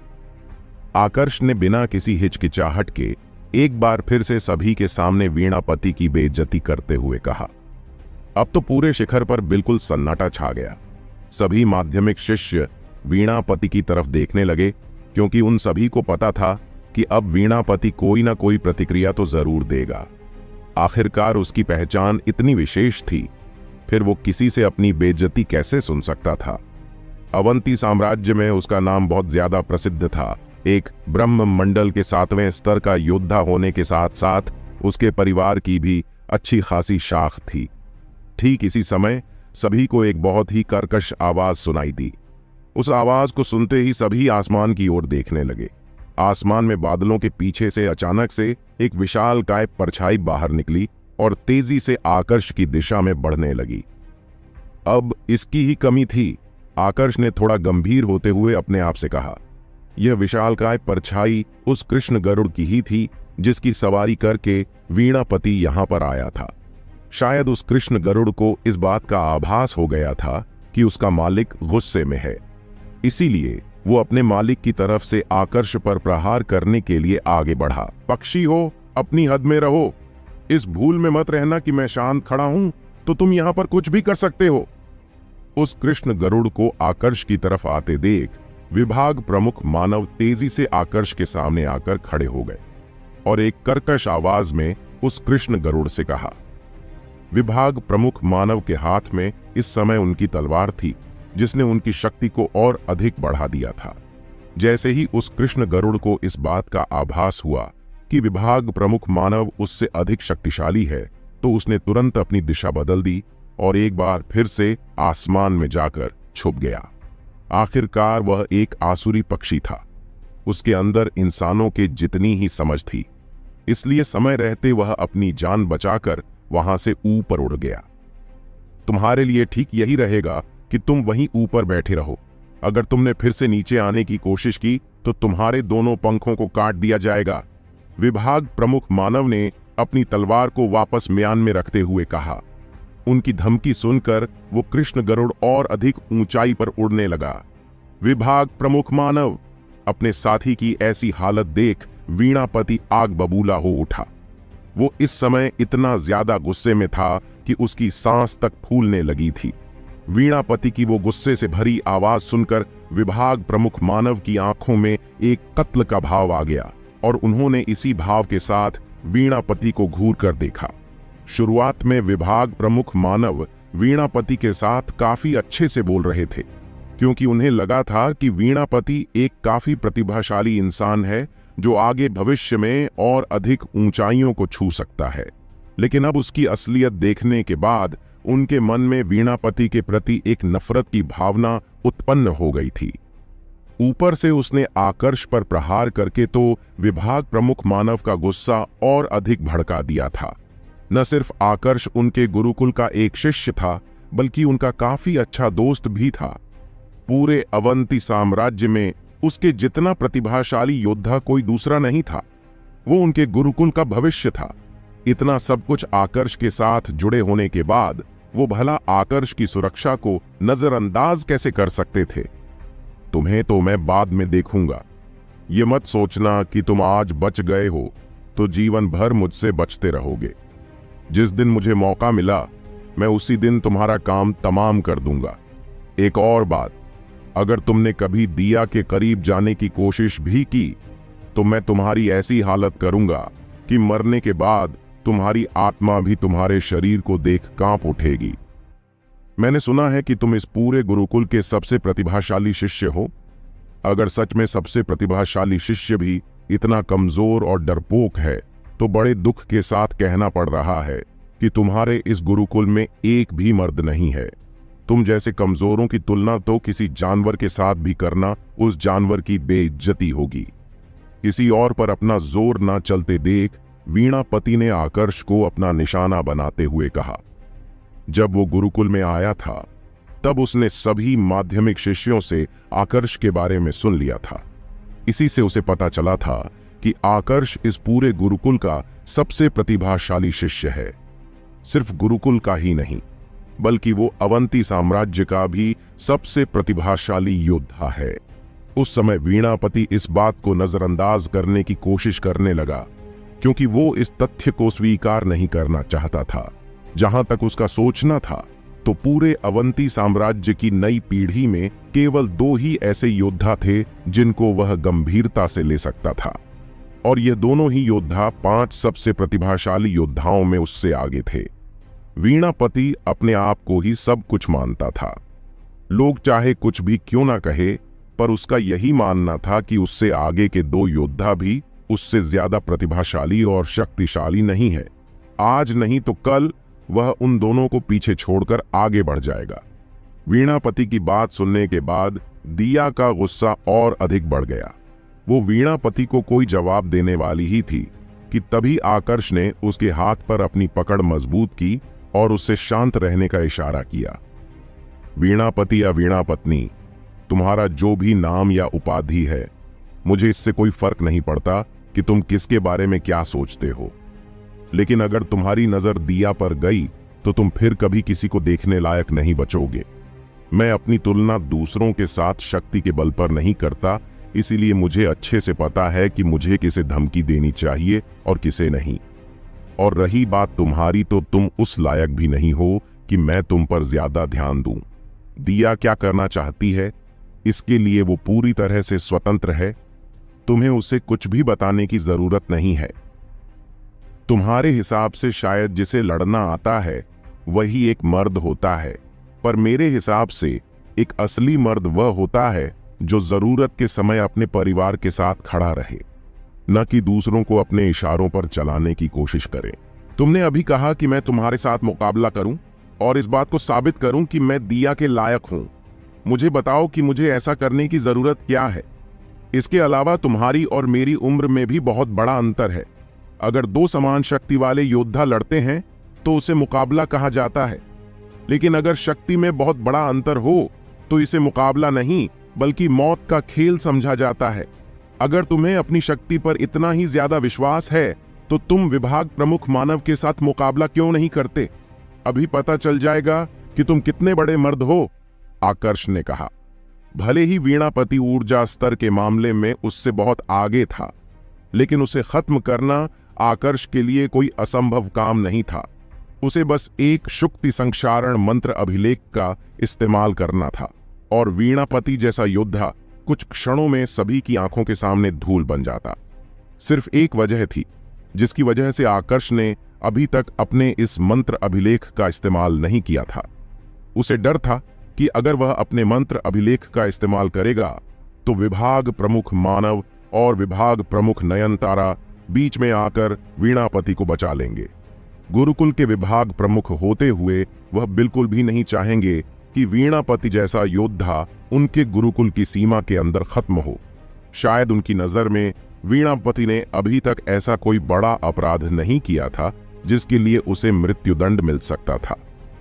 आकर्ष ने बिना किसी हिचकिचाहट के एक बार फिर से सभी के सामने वीणापति की बेइज्जती करते हुए कहा। अब तो पूरे शिखर पर बिल्कुल सन्नाटा छा गया। सभी माध्यमिक शिष्य वीणापति की तरफ देखने लगे, क्योंकि उन सभी को पता था कि अब वीणापति कोई ना कोई प्रतिक्रिया तो जरूर देगा। आखिरकार उसकी पहचान इतनी विशेष थी, फिर वो किसी से अपनी बेइज्जती कैसे सुन सकता था। अवंती साम्राज्य में उसका नाम बहुत ज्यादा प्रसिद्ध था। एक ब्रह्म मंडल के सातवें स्तर का योद्धा होने के साथ साथ उसके परिवार की भी अच्छी खासी शाख थी। ठीक इसी समय सभी को एक बहुत ही कर्कश आवाज सुनाई दी। उस आवाज को सुनते ही सभी आसमान की ओर देखने लगे। आसमान में बादलों के पीछे से अचानक से एक विशालकाय परछाई बाहर निकली और तेजी से आकर्ष की दिशा में बढ़ने लगी। अब इसकी ही कमी थी। आकर्ष ने थोड़ा गंभीर होते हुए अपने आप से कहा, यह विशालकाय परछाई उस कृष्ण गरुड़ की ही थी जिसकी सवारी करके वीणापति यहां पर आया था। शायद उस कृष्ण गरुड़ को इस बात का आभास हो गया था कि उसका मालिक गुस्से में है, इसीलिए वो अपने मालिक की तरफ से आकर्ष पर प्रहार करने के लिए आगे बढ़ा। पक्षी हो, अपनी हद में रहो। इस भूल में मत रहना कि मैं शांत खड़ा हूं तो तुम यहां पर कुछ भी कर सकते हो। उस कृष्ण गरुड़ को आकर्ष की तरफ आते देख विभाग प्रमुख मानव तेजी से आकर्ष के सामने आकर खड़े हो गए और एक कर्कश आवाज में उस कृष्ण गरुड़ से कहा। विभाग प्रमुख मानव के हाथ में इस समय उनकी तलवार थी, जिसने उनकी शक्ति को और अधिक बढ़ा दिया था। जैसे ही उस कृष्ण गरुड़ को इस बात का आभास हुआ कि विभाग प्रमुख मानव उससे अधिक शक्तिशाली है, तो उसने तुरंत अपनी दिशा बदल दी और एक बार फिर से आसमान में जाकर छुप गया। आखिरकार वह एक आसुरी पक्षी था। उसके अंदर इंसानों के जितनी ही समझ थी, इसलिए समय रहते वह अपनी जान बचाकर वहां से ऊपर उड़ गया। तुम्हारे लिए ठीक यही रहेगा कि तुम वहीं ऊपर बैठे रहो। अगर तुमने फिर से नीचे आने की कोशिश की तो तुम्हारे दोनों पंखों को काट दिया जाएगा। विभाग प्रमुख मानव ने अपनी तलवार को वापस म्यान में रखते हुए कहा। उनकी धमकी सुनकर वो कृष्ण गरुड़ और अधिक ऊंचाई पर उड़ने लगा। विभाग प्रमुख मानव अपने साथी की ऐसी हालत देख वीणापति आग बबूला हो उठा। वो इस समय इतना ज्यादा गुस्से में था कि उसकी सांस तक फूलने लगी थी। वीणापति की वो गुस्से से भरी आवाज सुनकर विभाग प्रमुख मानव की आंखों में एक कत्ल का भाव आ गया और उन्होंने इसी भाव के साथ वीणापति को घूर कर देखा। शुरुआत में विभाग प्रमुख मानव वीणापति के साथ काफी अच्छे से बोल रहे थे, क्योंकि उन्हें लगा था कि वीणापति एक काफी प्रतिभाशाली इंसान है जो आगे भविष्य में और अधिक ऊंचाइयों को छू सकता है। लेकिन अब उसकी असलियत देखने के बाद उनके मन में वीणापति के प्रति एक नफरत की भावना उत्पन्न हो गई थी। ऊपर से उसने आकर्ष पर प्रहार करके तो विभाग प्रमुख मानव का गुस्सा और अधिक भड़का दिया था। न सिर्फ आकर्ष उनके गुरुकुल का एक शिष्य था, बल्कि उनका काफी अच्छा दोस्त भी था। पूरे अवंती साम्राज्य में उसके जितना प्रतिभाशाली योद्धा कोई दूसरा नहीं था। वो उनके गुरुकुल का भविष्य था। इतना सब कुछ आकर्ष के साथ जुड़े होने के बाद वो भला आकर्ष की सुरक्षा को नजरअंदाज कैसे कर सकते थे। तुम्हें तो मैं बाद में देखूंगा। ये मत सोचना कि तुम आज बच गए हो तो जीवन भर मुझसे बचते रहोगे। जिस दिन मुझे मौका मिला मैं उसी दिन तुम्हारा काम तमाम कर दूंगा। एक और बात, अगर तुमने कभी दिया के करीब जाने की कोशिश भी की तो मैं तुम्हारी ऐसी हालत करूंगा कि मरने के बाद तुम्हारी आत्मा भी तुम्हारे शरीर को देख कांप उठेगी। मैंने सुना है कि तुम इस पूरे गुरुकुल के सबसे प्रतिभाशाली शिष्य हो। अगर सच में सबसे प्रतिभाशाली शिष्य भी इतना कमजोर और डरपोक है तो बड़े दुख के साथ कहना पड़ रहा है कि तुम्हारे इस गुरुकुल में एक भी मर्द नहीं है। तुम जैसे कमजोरों की तुलना तो किसी जानवर के साथ भी करना उस जानवर की बेइज्जती होगी। किसी और पर अपना जोर ना चलते देख वीणापति ने आकर्ष को अपना निशाना बनाते हुए कहा। जब वो गुरुकुल में आया था तब उसने सभी माध्यमिक शिष्यों से आकर्ष के बारे में सुन लिया था। इसी से उसे पता चला था कि आकर्ष इस पूरे गुरुकुल का सबसे प्रतिभाशाली शिष्य है। सिर्फ गुरुकुल का ही नहीं, बल्कि वो अवंती साम्राज्य का भी सबसे प्रतिभाशाली योद्धा है। उस समय वीणापति इस बात को नजरअंदाज करने की कोशिश करने लगा, क्योंकि वो इस तथ्य को स्वीकार नहीं करना चाहता था जहां तक उसका सोचना था तो पूरे अवंती साम्राज्य की नई पीढ़ी में केवल दो ही ऐसे योद्धा थे जिनको वह गंभीरता से ले सकता था, और ये दोनों ही योद्धा पांच सबसे प्रतिभाशाली योद्धाओं में उससे आगे थे। वीणापति अपने आप को ही सब कुछ मानता था। लोग चाहे कुछ भी क्यों ना कहे, पर उसका यही मानना था कि उससे आगे के दो योद्धा भी उससे ज्यादा प्रतिभाशाली और शक्तिशाली नहीं है। आज नहीं तो कल वह उन दोनों को पीछे छोड़कर आगे बढ़ जाएगा। वीणापति की बात सुनने के बाद दिया का गुस्सा और अधिक बढ़ गया। वो वीणापति को कोई जवाब देने वाली ही थी कि तभी आकर्ष ने उसके हाथ पर अपनी पकड़ मजबूत की और उससे शांत रहने का इशारा किया। वीणापति या वीणापत्नी, तुम्हारा जो भी नाम या उपाधि है, मुझे इससे कोई फर्क नहीं पड़ता कि तुम किसके बारे में क्या सोचते हो, लेकिन अगर तुम्हारी नजर दिया पर गई तो तुम फिर कभी किसी को देखने लायक नहीं बचोगे। मैं अपनी तुलना दूसरों के साथ शक्ति के बल पर नहीं करता, इसीलिए मुझे अच्छे से पता है कि मुझे किसे धमकी देनी चाहिए और किसे नहीं। और रही बात तुम्हारी, तो तुम उस लायक भी नहीं हो कि मैं तुम पर ज्यादा ध्यान दूं। दिया क्या करना चाहती है, इसके लिए वो पूरी तरह से स्वतंत्र है। तुम्हें उसे कुछ भी बताने की जरूरत नहीं है। तुम्हारे हिसाब से शायद जिसे लड़ना आता है वही एक मर्द होता है, पर मेरे हिसाब से एक असली मर्द वह होता है जो जरूरत के समय अपने परिवार के साथ खड़ा रहे, न कि दूसरों को अपने इशारों पर चलाने की कोशिश करे। तुमने अभी कहा कि मैं तुम्हारे साथ मुकाबला करूं और इस बात को साबित करूं कि मैं दिया के लायक हूं। मुझे बताओ कि मुझे ऐसा करने की जरूरत क्या है। इसके अलावा तुम्हारी और मेरी उम्र में भी बहुत बड़ा अंतर है। अगर दो समान शक्ति वाले योद्धा लड़ते हैं तो उसे मुकाबला कहा जाता है, लेकिन अगर शक्ति में बहुत बड़ा अंतर हो तो इसे मुकाबला नहीं बल्कि मौत का खेल समझा जाता है। अगर तुम्हें अपनी शक्ति पर इतना ही ज्यादा विश्वास है तो तुम विभाग प्रमुख मानव के साथ मुकाबला क्यों नहीं करते? अभी पता चल जाएगा कि तुम कितने बड़े मर्द हो, आकर्ष ने कहा। भले ही वीणापति ऊर्जा स्तर के मामले में उससे बहुत आगे था, लेकिन उसे खत्म करना आकर्ष के लिए कोई असंभव काम नहीं था। उसे बस एक शुक्ति संक्षारण मंत्र अभिलेख का इस्तेमाल करना था और वीणापति जैसा योद्धा कुछ क्षणों में सभी की आंखों के सामने धूल बन जाता। सिर्फ एक वजह थी जिसकी वजह से आकर्ष ने अभी तक अपने इस मंत्र अभिलेख का इस्तेमाल नहीं किया था। उसे डर था कि अगर वह अपने मंत्र अभिलेख का इस्तेमाल करेगा तो विभाग प्रमुख मानव और विभाग प्रमुख नयनतारा बीच में आकर वीणापति को बचा लेंगे। गुरुकुल के विभाग प्रमुख होते हुए वह बिल्कुल भी नहीं चाहेंगे कि वीणापति जैसा योद्धा उनके गुरुकुल की सीमा के अंदर खत्म हो। शायद उनकी नजर में वीणापति ने अभी तक ऐसा कोई बड़ा अपराध नहीं किया था जिसके लिए उसे मृत्युदंड मिल सकता था।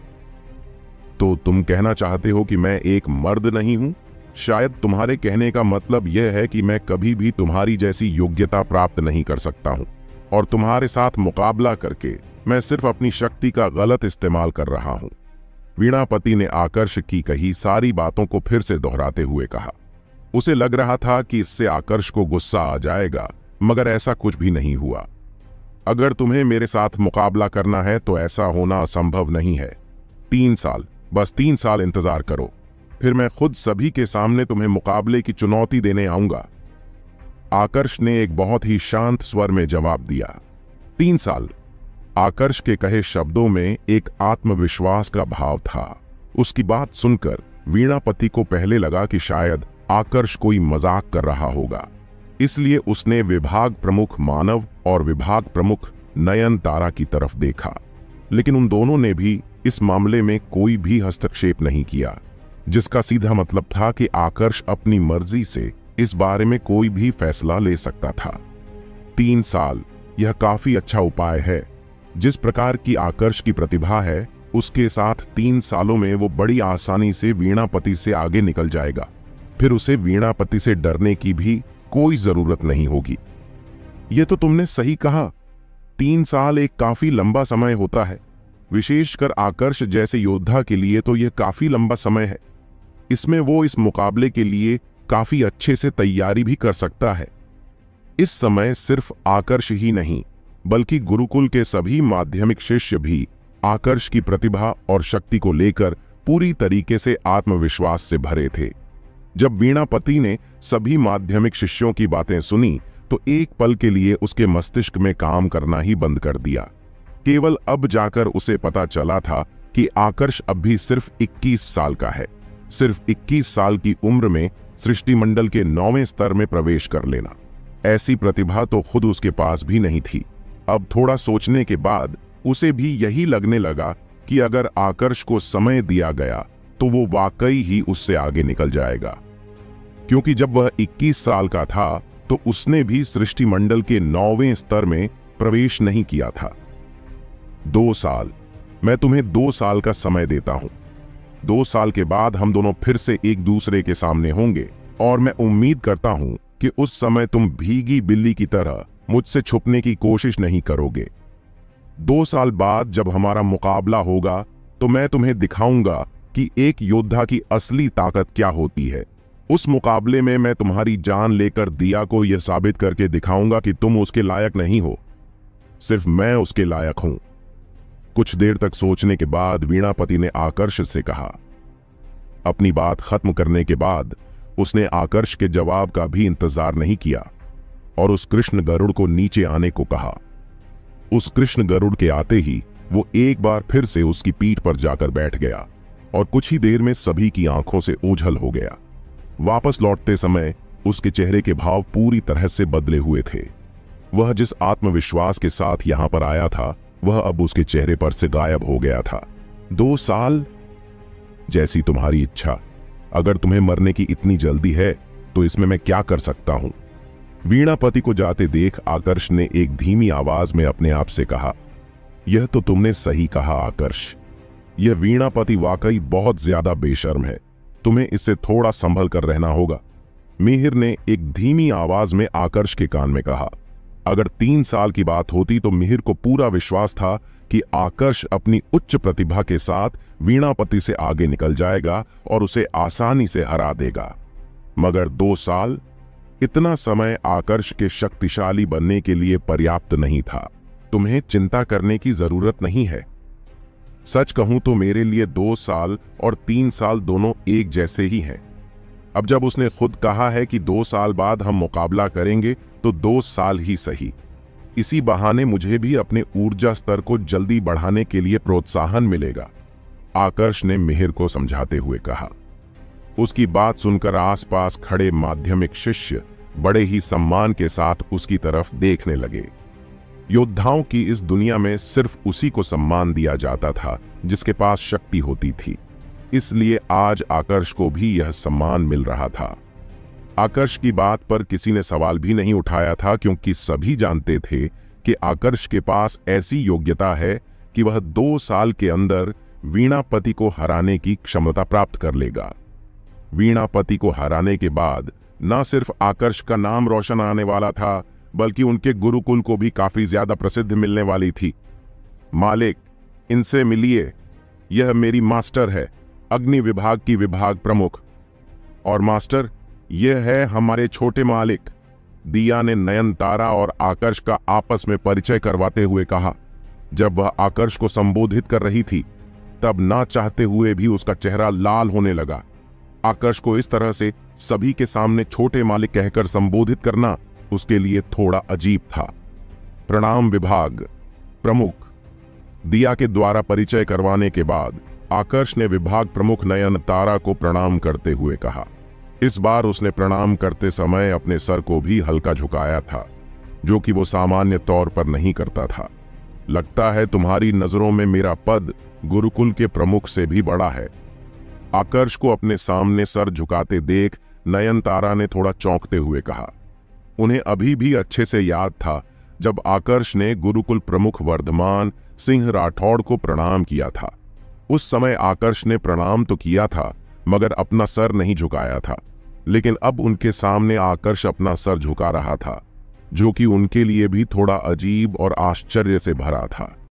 तो तुम कहना चाहते हो कि मैं एक मर्द नहीं हूं? शायद तुम्हारे कहने का मतलब यह है कि मैं कभी भी तुम्हारी जैसी योग्यता प्राप्त नहीं कर सकता हूं और तुम्हारे साथ मुकाबला करके मैं सिर्फ अपनी शक्ति का गलत इस्तेमाल कर रहा हूं। वीणापति ने आकर्ष की कही सारी बातों को फिर से दोहराते हुए कहा। उसे लग रहा था कि इससे आकर्ष को गुस्सा आ जाएगा, मगर ऐसा कुछ भी नहीं हुआ। अगर तुम्हें मेरे साथ मुकाबला करना है तो ऐसा होना असंभव नहीं है। तीन साल, बस तीन साल इंतजार करो, फिर मैं खुद सभी के सामने तुम्हें मुकाबले की चुनौती देने आऊंगा। आकर्ष ने एक बहुत ही शांत स्वर में जवाब दिया। तीन साल। आकर्ष के कहे शब्दों में एक आत्मविश्वास का भाव था। उसकी बात सुनकर वीणापति को पहले लगा कि शायद आकर्ष कोई मजाक कर रहा होगा, इसलिए उसने विभाग प्रमुख मानव और विभाग प्रमुख नयनतारा की तरफ देखा, लेकिन उन दोनों ने भी इस मामले में कोई भी हस्तक्षेप नहीं किया, जिसका सीधा मतलब था कि आकर्ष अपनी मर्जी से इस बारे में कोई भी फैसला ले सकता था। तीन साल, यह काफी अच्छा उपाय है। जिस प्रकार की आकर्ष की प्रतिभा है, उसके साथ तीन सालों में वो बड़ी आसानी से वीणापति से आगे निकल जाएगा। फिर उसे वीणापति से डरने की भी कोई जरूरत नहीं होगी। ये तो तुमने सही कहा। तीन साल एक काफी लंबा समय होता है, विशेषकर आकर्ष जैसे योद्धा के लिए तो यह काफी लंबा समय है। इसमें वो इस मुकाबले के लिए काफी अच्छे से तैयारी भी कर सकता है। इस समय सिर्फ आकर्ष ही नहीं बल्कि गुरुकुल के सभी माध्यमिक शिष्य भी आकर्ष की प्रतिभा और शक्ति को लेकर पूरी तरीके से आत्मविश्वास से भरे थे। जब वीणापति ने सभी माध्यमिक शिष्यों की बातें सुनी तो एक पल के लिए उसके मस्तिष्क में काम करना ही बंद कर दिया। केवल अब जाकर उसे पता चला था कि आकर्ष अब भी सिर्फ इक्कीस साल का है। सिर्फ इक्कीस साल की उम्र में सृष्टिमंडल के नौवें स्तर में प्रवेश कर लेना, ऐसी प्रतिभा तो खुद उसके पास भी नहीं थी। अब थोड़ा सोचने के बाद उसे भी यही लगने लगा कि अगर आकर्ष को समय दिया गया तो वो वाकई ही उससे आगे निकल जाएगा, क्योंकि जब वह इक्कीस साल का था तो उसने भी सृष्टिमंडल के नौवें स्तर में प्रवेश नहीं किया था। दो साल, मैं तुम्हें दो साल का समय देता हूं। दो साल के बाद हम दोनों फिर से एक दूसरे के सामने होंगे और मैं उम्मीद करता हूं कि उस समय तुम भीगी बिल्ली की तरह मुझसे छुपने की कोशिश नहीं करोगे। दो साल बाद जब हमारा मुकाबला होगा तो मैं तुम्हें दिखाऊंगा कि एक योद्धा की असली ताकत क्या होती है। उस मुकाबले में मैं तुम्हारी जान लेकर दिया को यह साबित करके दिखाऊंगा कि तुम उसके लायक नहीं हो, सिर्फ मैं उसके लायक हूं। कुछ देर तक सोचने के बाद वीणापति ने आकर्ष से कहा। अपनी बात खत्म करने के बाद उसने आकर्ष के जवाब का भी इंतजार नहीं किया और उस कृष्ण गरुड़ को नीचे आने को कहा। उस कृष्ण गरुड़ के आते ही वो एक बार फिर से उसकी पीठ पर जाकर बैठ गया और कुछ ही देर में सभी की आंखों से ओझल हो गया। वापस लौटते समय उसके चेहरे के भाव पूरी तरह से बदले हुए थे। वह जिस आत्मविश्वास के साथ यहां पर आया था वह अब उसके चेहरे पर से गायब हो गया था। दो साल? जैसी तुम्हारी इच्छा। अगर तुम्हें मरने की इतनी जल्दी है तो इसमें मैं क्या कर सकता हूं? वीणापति को जाते देख आकर्ष ने एक धीमी आवाज में अपने आप से कहा, यह तो तुमने सही कहा आकर्ष। यह वीणापति वाकई बहुत ज्यादा बेशर्म है। तुम्हें इससे थोड़ा संभल कर रहना होगा। मिहिर ने एक धीमी आवाज में आकर्ष के कान में कहा। अगर तीन साल की बात होती तो मिहिर को पूरा विश्वास था कि आकर्ष अपनी उच्च प्रतिभा के साथ वीणापति से आगे निकल जाएगा और उसे आसानी से हरा देगा। मगर दो साल, इतना समय आकर्ष के शक्तिशाली बनने के लिए पर्याप्त नहीं था। तुम्हें चिंता करने की जरूरत नहीं है। सच कहूं तो मेरे लिए दो साल और तीन साल दोनों एक जैसे ही हैं। अब जब उसने खुद कहा है कि दो साल बाद हम मुकाबला करेंगे तो दो साल ही सही। इसी बहाने मुझे भी अपने ऊर्जा स्तर को जल्दी बढ़ाने के लिए प्रोत्साहन मिलेगा, आकर्ष ने मिहिर को समझाते हुए कहा। उसकी बात सुनकर आसपास खड़े माध्यमिक शिष्य बड़े ही सम्मान के साथ उसकी तरफ देखने लगे। योद्धाओं की इस दुनिया में सिर्फ उसी को सम्मान दिया जाता था जिसके पास शक्ति होती थी, इसलिए आज आकर्ष को भी यह सम्मान मिल रहा था। आकर्ष की बात पर किसी ने सवाल भी नहीं उठाया था, क्योंकि सभी जानते थे कि आकर्ष के पास ऐसी योग्यता है कि वह दो साल के अंदर वीणापति को हराने की क्षमता प्राप्त कर लेगा। वीणापति को हराने के बाद न सिर्फ आकर्ष का नाम रोशन आने वाला था, बल्कि उनके गुरुकुल को भी काफी ज्यादा प्रसिद्धि मिलने वाली थी। मालिक, इनसे मिलिए, यह मेरी मास्टर है, अग्नि विभाग की विभाग प्रमुख। और मास्टर, यह है हमारे छोटे मालिक। दिया ने नयनतारा और आकर्ष का आपस में परिचय करवाते हुए कहा। जब वह आकर्ष को संबोधित कर रही थी तब ना चाहते हुए भी उसका चेहरा लाल होने लगा। आकर्ष को इस तरह से सभी के सामने छोटे मालिक कहकर संबोधित करना उसके लिए थोड़ा अजीब था। प्रणाम विभाग प्रमुख। दिया के द्वारा परिचय करवाने के बाद आकर्ष ने विभाग प्रमुख नयनतारा को प्रणाम करते हुए कहा। इस बार उसने प्रणाम करते समय अपने सर को भी हल्का झुकाया था, जो कि वो सामान्य तौर पर नहीं करता था। लगता है तुम्हारी नजरों में मेरा पद गुरुकुल के प्रमुख से भी बड़ा है। आकर्ष को अपने सामने सर झुकाते देख नयनतारा ने थोड़ा चौंकते हुए कहा। उन्हें अभी भी अच्छे से याद था जब आकर्ष ने गुरुकुल प्रमुख वर्धमान सिंह राठौड़ को प्रणाम किया था। उस समय आकर्ष ने प्रणाम तो किया था मगर अपना सर नहीं झुकाया था, लेकिन अब उनके सामने आकर्ष अपना सर झुका रहा था, जो कि उनके लिए भी थोड़ा अजीब और आश्चर्य से भरा था।